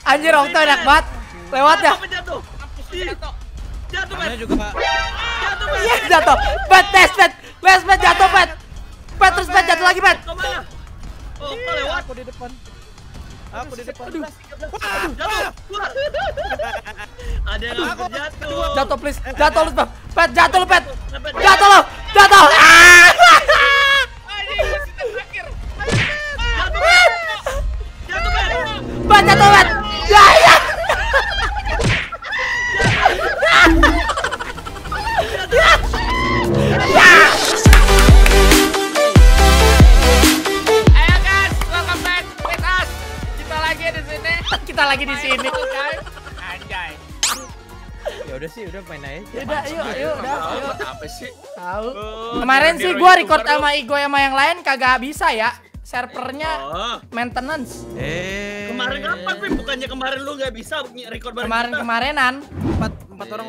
Anjir, Okto enak banget. Lewat ya. Jatuh. Jatuh, Namanya Pet. juga Pak. Jatuh, Pet. Iya, jatuh. Pet, tes, Pet. Les, Pet, jatuh, Pet. Pet, terus Pet jatuh lagi, Pet. Kemana? Oh, kok lewat? Aku di depan. Aku di depan. Aduh. Jatuh. Ada yang hampir jatuh. Jatuh, please. Jatuh lu, Pet. Pet, jatuh lu, Pet. Pet. Jatuh lu. Jatuh. Ah! Jatuh, Pet. Jatuh, Pet. Pet, jatuh, Pet. Ya, ya. Ayo guys, welcome back with us. Kita lagi di sini. Kita lagi di sini. Anjay. Ya udah sih, udah main aja. Udah, yuk, udah. Yuk. Apa sih? Tahu. Kemarin sih gua record sama Igo sama yang lain kagak bisa ya. Servernya Oh, maintenance. kemarin kapan, Pip? Bukannya kemarin lu nggak bisa record bareng kita? Kemarin-kemarenan. Empat orang.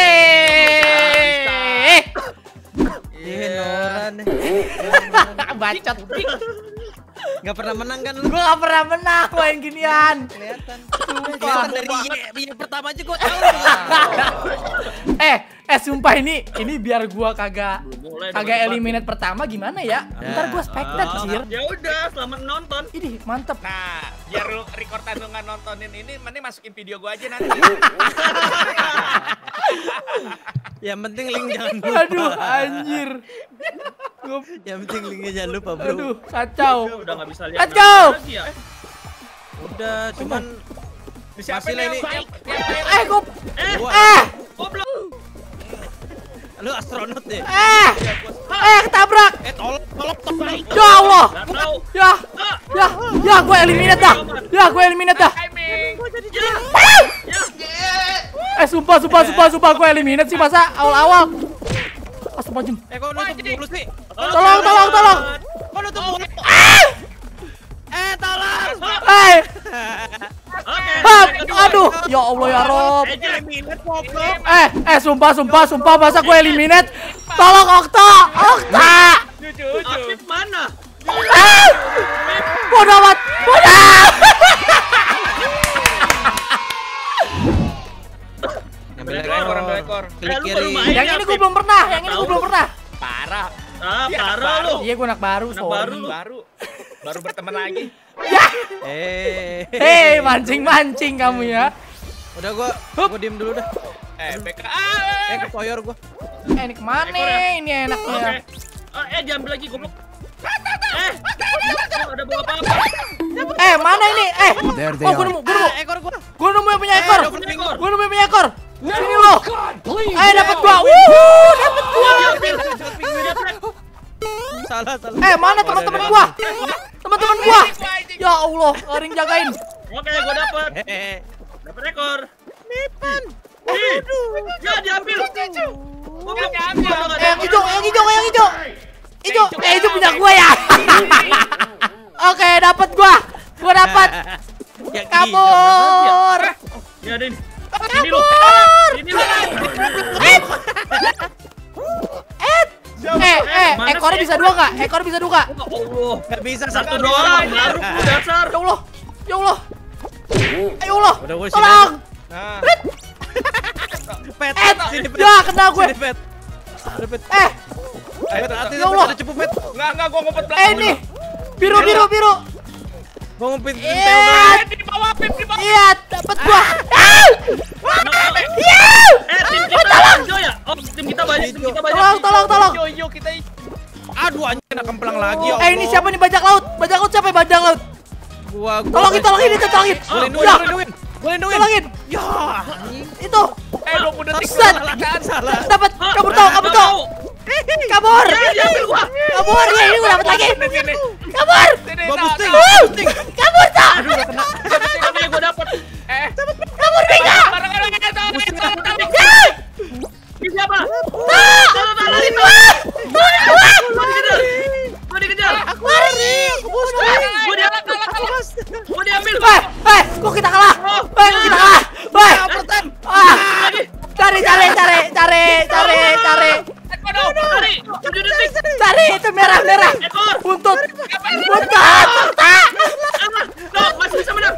Weh. Iya, Noran. Bacot. Gak pernah menang kan lu? Gua gak pernah menang main ginian. Kelihatan. Sumpah. Kelihatan dari yang pertama aja gua tahu. Sumpah ini biar gua kagak Mulai eliminate pertama gimana ya? Ntar gua spectate, Cir. Ya udah, selamat nonton. Ini mantep. Nah, biar lu recordan lu nggak nontonin ini, mending masukin video gua aja nanti. Yang penting link jangan lupa. Aduh, anjir. Yang penting linknya jangan lupa, bro. Aduh, kacau. Udah nggak bisa lihat. Let's go. lagi ya. Udah, cuman Disiapin Masih lah ini. Gua Goblok. lu astronot ya. Ketabrak. Tolong tolong. Ya Allah. Nggak tahu. Ya, gua eliminate dah. Timing. Sumpah gua eliminate sih masa awal-awal. Astagfirullahaladzim. Kok nutup mulu sih? Tolong. Kok nutup mulu? Tolong. Oke. Aduh, ya Allah ya Rob. Eliminate goblok. Sumpah masa gue eliminate. Tolong Okta. Afif mana? Bodoh amat. Ambil Ambil ekor. Klik Lu kiri. baru main. Yang ini gue belum pernah. Parah. Parah lu. Iya, gue anak baru, Anak sorry. Baru berteman lagi. Ya. Hei, Mancing kamu ya. udah gua diem dulu dah. BK. Kepoyor gua. Ini kemana? Ini enaknya. Oke. Diambil lagi goblok. Ada bawa apa-apa. Mana ini? Oh, gue nemu. Ekor gua. Gue nemu yang punya ekor. Ekor. Gue nemu yang punya ekor. Sini lo. Dapat gua. Dapat gua. Salah. Mana teman-teman gua? Teman-teman gua. Ya Allah, Aring jagain. Oke, gua dapet. Dapat ekor. Mipan. Ya diambil. Goblok. Yang hijau. Itu punya gua ya. Oke, dapat gua. Gua dapat. Kabur. Ya, Din. Ini lu. Ekornya bisa dua nggak? Allah. Gak bisa Satu doang, baru gua dasar. Ya Allah. Ayo Allah. Udah gua sini. Tolong. Nah, Pet. Sini pet. Ya, kena gue. Sini pet. Ada pet. Hati-hati, Ya Allah. ada cepu pet. enggak gua ngumpet belakang. Ini. Biru. Gua ngumpet Di bawah Pip, di bawah. Iya, dapat gua. Tim kita hijau ya? Oh, tim kita banyak. Tolong. Yo kita. Aduh, anjing kena kemplang lagi. Ya Ini siapa nih bajak laut? Bajak laut siapa? Bajak laut. Gua. Tolongin. Gua lindungin. Tolongin. Ya. Itu. 20 detik. Set. Salah. Dapat. Kabur. Kabur. Diambil gua. Kabur. Ya, ini gua dapat lagi. Sini. Kabur. Gua boosting. Kabur, tak. Aduh, gak kena. Tapi gua dapet. Kabur, Bika. Ini siapa? Gua dikejar. Gua diambil. Kok kita kalah? Cari itu merah. Ekor. Buntut. Masih bisa menang.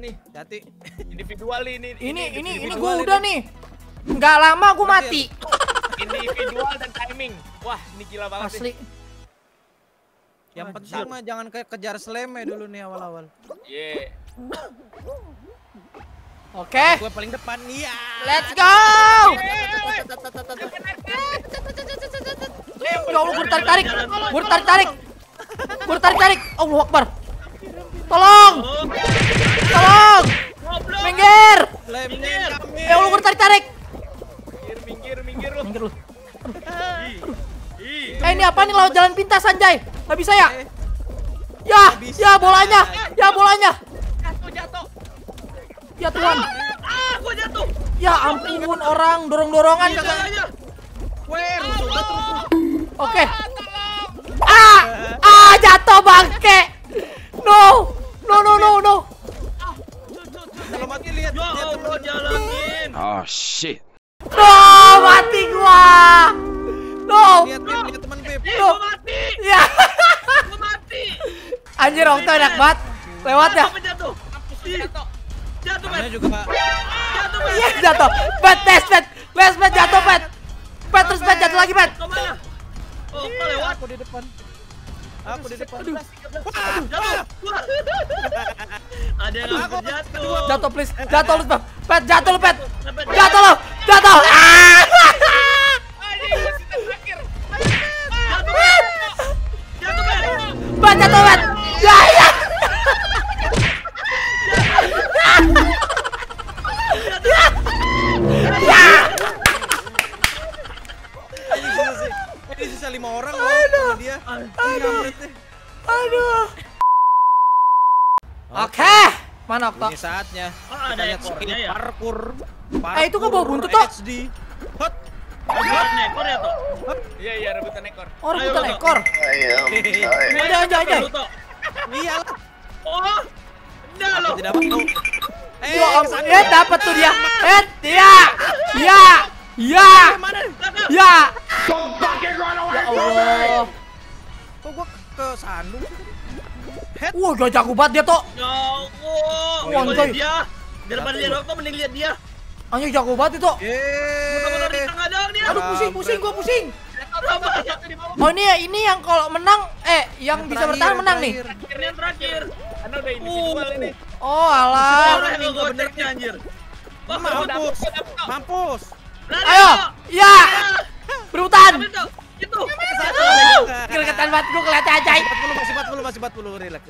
nih. Hati. Individual ini. Ini gua udah nih. Nggak lama gua mati. Individual dan timing. Wah, ini gila banget Asli. sih. Yang penting mah jangan kayak kejar slime dulu nih awal-awal. Ye. Oke. Gue paling depan. Iya. Let's go. Ya Allah, gue tarik. Allahu Akbar. Tolong. Minggir. Slime-nya kami. Ya Allah, gue tarik. Minggir lu. Minggir lu. Ini apa nih laut jalan pintas Anjay? Gak bisa ya? Ya bolanya. Jatuh. Ya Tuhan. Gua jatuh. Ya ampun orang dorong-dorongan Iya, kagak. iya. Weh, musuh terus. Oke. Jatuh bangke. No. Kalau mati lihat Ya Allah, jalangin. Oh shit. No, mati gua. No. Lihat teman Beb. Gua mati. Ya. Gua mati. Anjir, Okto enak banget. Lewat ya. Apa jatuh? Jatuh, Namanya Pet. juga Jatuh, Pet. Iya jatuh. Pet jatuh, Pet. Pet terus Pet jatuh lagi, Pet. Kemana? Oh, kok lewat? aku di depan. Jatuh. Ada yang hampir jatuh. Jatuh please. Jatuh lu, Pet. Pet jatuh lu, Pet. Pet. Jatuh lu. Jatuh. Jatuh, Pet. Pet jatuh, Pet. Ya. Ini sisa 5 orang loh sama dia. Aduh. Oke. Mana Okto? Ini saatnya. Oh, ada Kita lihat ekornya skill ya? parkour. Itu kan bawa buntut, Tok. HD. Hot. Rebutan ekor ya, Tok? Iya, rebutan ekor. Oh, rebutan Ayo, ekor. Aja. Iya lah. Oh, enggak loh. Tidak mau. Ya ampun, dapat tuh dia. Ya. Allah. Kok gua ke sandung? Wah, gak jago banget dia, Tok. Ya Allah. Wah, Lihat coy. dia. Daripada lihat Okto, mending lihat dia. Anjir jago banget itu. Bener-bener di tengah doang dia. Aduh, pusing, gua pusing. Jatuh di bawah. Oh, ini yang kalau menang yang bisa bertahan menang nih. Akhirnya yang terakhir. Karena udah individual ini. Oh, alah. Orang yang goceknya anjir. Wah, Mampus. lari, Ayo. Tok. Ya. Berebutan. Ambil, Tok. Itu. Gregetan banget gua kelihatan aja. Masih 40. Relax.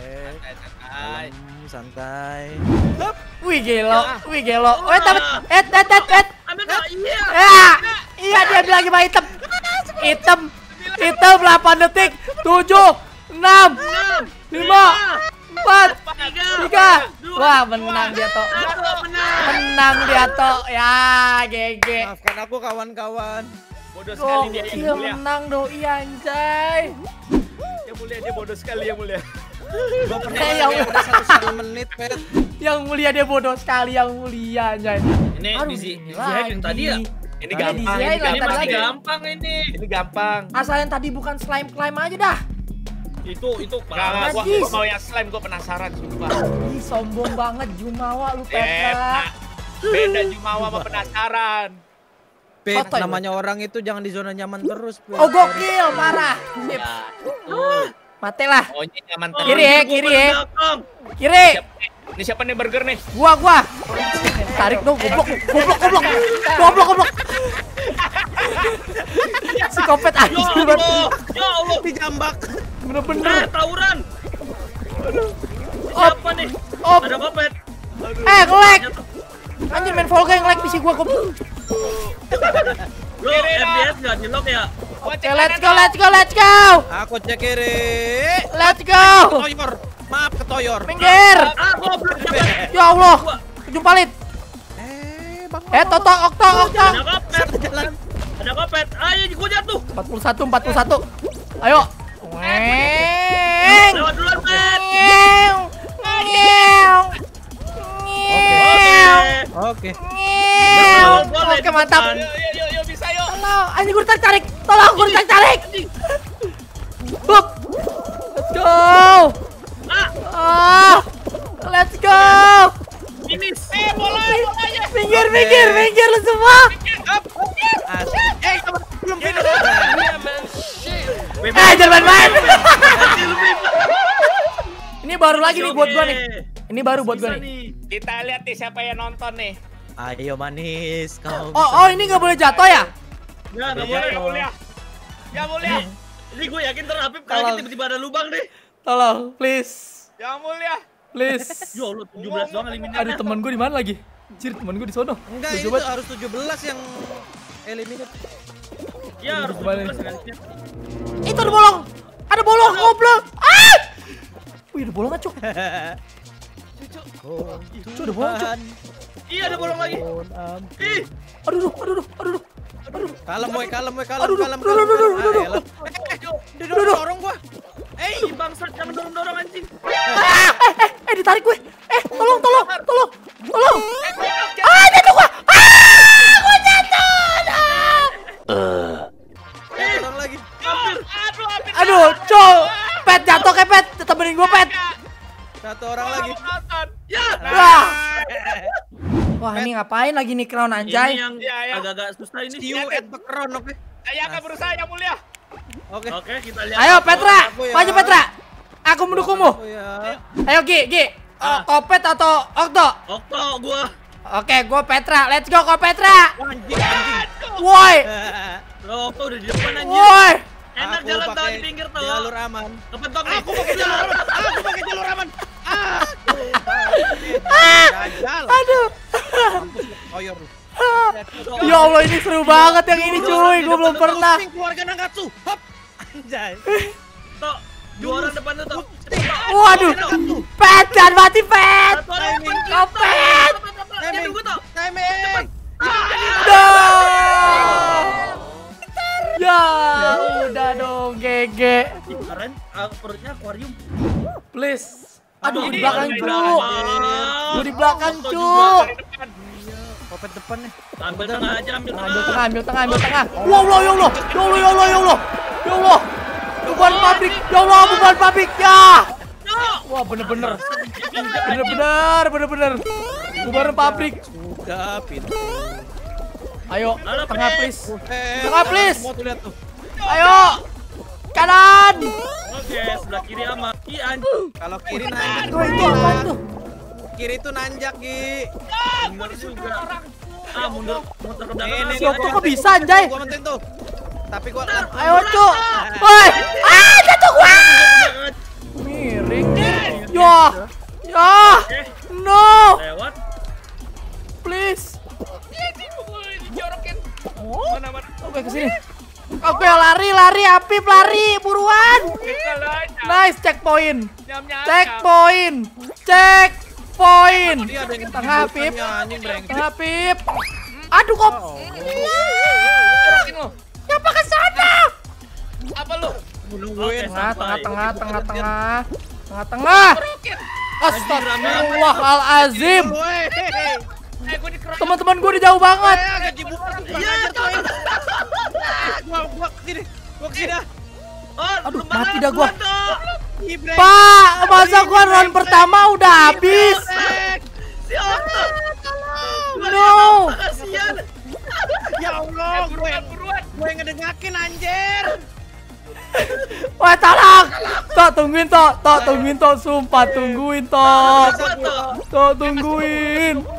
Santai. Wih, gelo. Dapat. Ambil, Tok. Iya. Iya dia bilang gimana hitam. Hitam 8 detik. 7 6 5 4 3. Wah, menang dia, Tok. Menang dia, Tok. Ya, GG. Maafkan aku kawan-kawan. Bodoh sekali dia yang mulia. Menang doi anjay. Yang mulia dia bodoh sekali yang mulia. Gua pernah yang udah 1,5 menit, Pet. Yang mulia dia bodoh sekali yang mulia anjay. Ini Aduh, yang tadi ya. Ini Tadi gampang. diziain lah, Ini tadi masih lagi. gampang ini. Ini gampang. Asal yang tadi bukan slime climb aja dah. Itu Gak, gua Najis. mau yang slime, gua penasaran sumpah. Ih, sombong banget Jumawa lu, Nah, Petra. beda Jumawa sama penasaran. Pet, Sotoy. namanya orang itu jangan di zona nyaman terus, Pet. Oh, gokil, parah. Sip. Mati lah. Oh, ini nyaman Oh, Kiri, tadi. kiri. belakang. Kiri. Ini siapa nih burger nih? Gua. Tarik dong, goblok. Si kopet Ya anjing Allah. banget. Ya Allah. Dijambak. Bener-bener. Tawuran. Op. Siapa nih? Op. Ada kopet. Nge-lag. Anjir main Volga yang lag PC gua goblok. Bro, FPS nggak nyelok ya? Oke, let's go. Aku cek kiri. Let's go. Ketoyor. Maaf, ketoyor. Minggir. Goblok. Ya Allah. Jumpalit. Bang. Toto, Okto. Ada kopet. Ada kopet. Ayo, gua jatuh. 41. Ayo. Weng. Lewat duluan, Pet. Oke. Oke, mantap. Yuk, bisa yuk. Tolong, anjing gue tarik. Tolong, gue tarik. Hup. Let's go. Let's go. Finish. Bolanya. Minggir lu semua. Belum finish. Jangan main. Ini baru lagi nih buat gua nih. Ini baru buat gua nih. Kita lihat nih siapa yang nonton nih. Ayo manis, kau. Oh ini nggak boleh jatuh ya? Ya, nggak Ya boleh. mulia. Ya mulia. Ini gue yakin ntar Apip kaget tiba-tiba ada lubang deh. Tolong, please. Ya mulia. Please. Ya Allah, 17 doang eliminasi. Aduh, teman gue di mana lagi? Anjir, teman gue di sono. Enggak, Udah itu coba. harus 17 yang eliminate. Ya, harus Kembali. 17 eliminasinya. Itu ada bolong. Ada bolong, goblok. Ah! Wih, ada bolong, Cuk. Cuk, ada bolong, Cuk. Iya, ada bolong lagi. Ih, Aduh. Kalem, woi, kalem. Aduh. Dorong gua. ih, bangsat jangan dorong-dorong anjing. Ditarik gue. Tolong. Jatuh gua. Gua jatuh. Dorong lagi. Hampir. Aduh, Cuk. Pet jatuh kayak Pet. Temenin gua, Pet. Satu orang lagi. Ya. Wah. Wah, ini ngapain lagi nih crown Ini anjay? yang Ya. agak-agak susah ini. See you at the crown, oke? Saya akan berusaha yang mulia. Oke. Oke, kita lihat. Ayo Petra, Aku ya. maju Petra. Aku mendukungmu. Oh ya. Ayo Gi. Kopet atau Okto? Okto gua. Oke, gue Petra. Let's go, kok Petra. Anjing. Woi, Okto udah di depan anjing. woi. Enak Aku jalan tol pakai di pinggir tuh. jalur aman. Kepentok nih. Aku pakai jalur aman. Jajal. Aduh. Koyor. Ya Allah, ini seru banget yang ini cuy. Gue belum pernah. Keluarga Nangatsu. Hop. Anjay. Tok, juara depan tuh, Tok. Waduh. Pet, jangan mati Pet. Satu orang depan. Kopet. Ya, tunggu, Tok. Timing. No. Ya, udah dong, GG. Ih, keren. Perutnya akuarium. Please. Aduh, di Ini belakang ada cu. banget. Gue di belakang Okto cu. juga. Dari depan. Kopet depan nih. Ambil tengah aja, ambil Ambil tengah. tengah. Wow, ya Allah. Bukan pabrik. Ya Allah, bukan pabrik. Ya. Wah, bener-bener. Bukan pabrik. Udah pintu. Ayo, Halo, tengah Pet. please. Tengah please. Semua tuh lihat tuh. Ayo. Kanan. Oke, sebelah kiri aman. Ih, anjing. Kalau kiri nanjak. Itu apaan tuh? Kiri tuh nanjak, Gi. Mundur juga. Mundur ke belakang. Si Okto kok bisa, anjay? Gua mentin tuh. Tapi gua Ayo, cu. Woi. Jatuh gua. Miring. Ya. No. Lewat. Please. Dijorokin. Mana. Oke, kesini. Oke, lari, Apip, lari, buruan. Nice, checkpoint. Checkpoint. dia ada yang Tengah, Pip. anjing brengsek. Tengah, Pip. Aduh, kok. Jorokin lo. Ngapa ke sana? Apa lu? Nungguin. Tengah. Astagfirullahalazim. Gue dikerok. Teman-teman gue udah jauh banget. Gaji bukan. Iya, gua kesini. Gua kesini dah. Aduh, mati dah gua. Ih, brengsek. Pak, masa gua round pertama udah habis? Si Okto. No. Kasihan. Ya Allah, Buruan. gue ngedengakin anjir. Wah, tolong. Tok, tungguin, Tok. Sumpah, tungguin, Tok. Tungguin.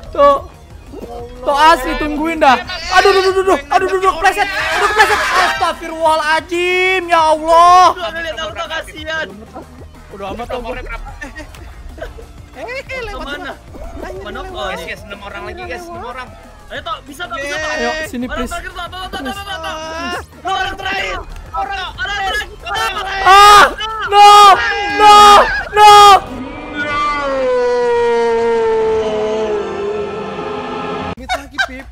Tok asli tungguin dah. Aduh, kepleset. Astagfirullahaladzim, ya Allah. Lu lihat Okto kasihan. Udah amat tuh. Ke mana? Mana Okto Guys, nih? 6 orang lagi guys, 6 orang. Ayo, Tok, bisa, Tok. Ayo, sini Orang please. terakhir, Tok. Orang terakhir. Orang terakhir. No. Minta lagi, Pip.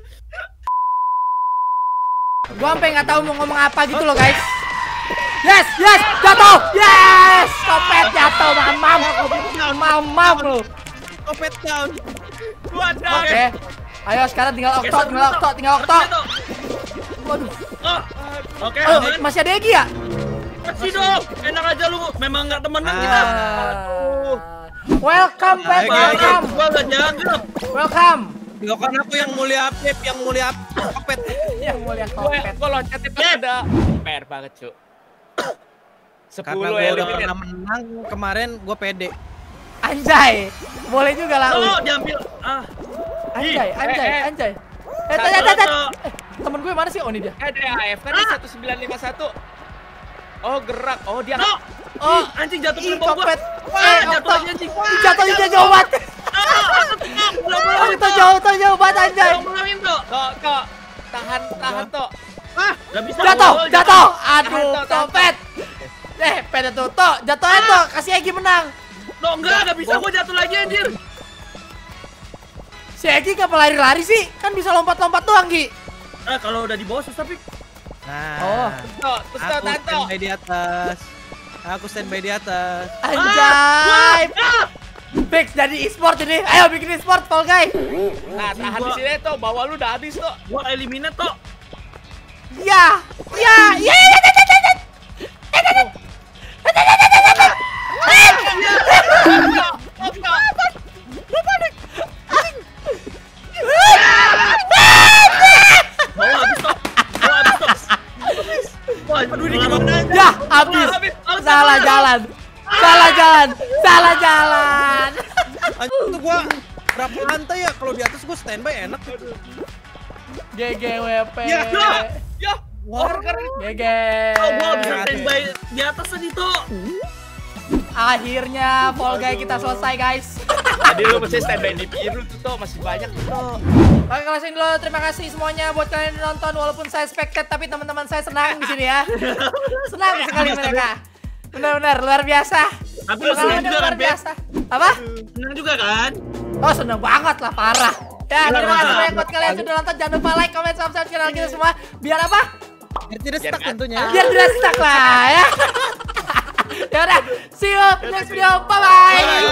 Gua sampai nggak tahu mau ngomong apa gitu loh, guys. Yes, jatuh. Yes, Kopet jatuh, mamam lu. Kopet down. Oke. Ayo sekarang tinggal Okto. Waduh. Oke, Ayo, aman. masih ada Egi ya? Kasih dong. Enak aja lu. Memang nggak temenan kita. Welcome Pet, welcome. Gua enggak dianggap. Welcome. Yo kan aku yang mulia Pep, yang mulia Kopet. Yang mulia Kopet. Gue loncatnya pas ada PR banget, Cuk. 10 Karena gue udah eliminate. pernah menang kemarin, gue pede. Anjay. Boleh juga lah. Oh, diambil. Anjay, anjay, eh. anjay. Satu. Temen gue mana sih? Oh, ini dia. Ada AF kan di 1951. Oh, gerak. Oh, dia Oh, Anjing jatuh ke ih, bawah gua. Kopet. Jatuh lagi anjing. Jatuhnya dia jauh banget. Itu jauh banget anjay. Ngulangin tuh. Tok. Tahan, Iya. Tok. Gak bisa. Jatuh. Aduh, Tahan, Kopet. Pet itu Tok. Jatuhnya Tok. Kasih Egi menang. No, enggak bisa gua jatuh lagi anjir. Si Egi gak lari-lari sih? Kan bisa lompat-lompat doang, Gi. Kalau udah di bawah susah, Pik. Nah, Oh. Tok, terus aku tahan, Tok. standby di atas. Aku standby di atas. Anjay. Fix jadi e-sport ini. Ayo bikin e-sport, Fall Guy. Nah, tahan di sini, Tok. Bawa lu udah habis, Tok. Gua eliminate tuh. Ya. Bawa habis tuh. Wah, aduh ini gimana? Ya, habis. Salah jalan. Anjir tuh gua berapa lantai ya? Kalau di atas gua standby enak. GGWP. Ya, Wah, GG. Oh, gua bisa standby di atas tadi tuh. Akhirnya Fall Guy kita selesai, guys. Tadi lu mesti standby di biru tuh, Tok. Masih banyak tuh, Tok. Oke, kalau sini dulu terima kasih semuanya buat kalian yang nonton walaupun saya spectate tapi teman-teman saya senang di sini ya. Senang sekali mereka. Benar-benar luar biasa. Tapi lu senang juga luar kan, Pep? biasa. Apa? Senang juga kan? Oh, senang banget lah, parah. Ya, terima kasih mantap. banyak buat kalian yang sudah nonton. Jangan lupa like, comment, subscribe channel kita semua. Biar apa? biar tidak stuck tentunya. Biar tidak stuck lah ya. Ya udah, see you next video. Bye bye.